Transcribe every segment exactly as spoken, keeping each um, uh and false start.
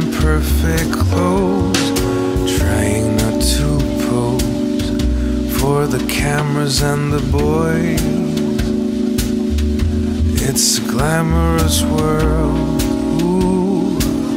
imperfect clothes, trying not to pose for the cameras and the boys. It's a glamorous world. Ooh.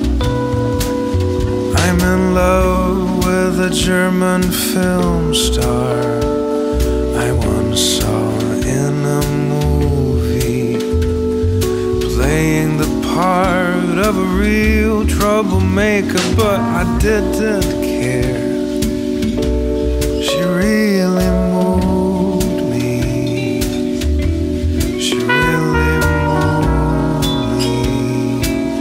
I'm in love with a German film star I once saw in a movie, playing the part of a real troublemaker, but I didn't care. She really moved me. She really moved me.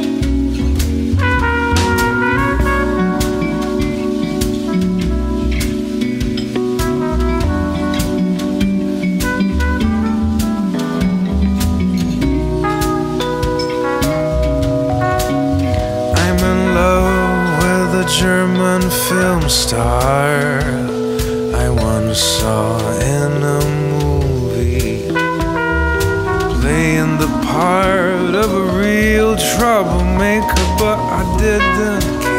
I'm in love with a German film star I once saw in a movie, playing the part of a real troublemaker, but I didn't care.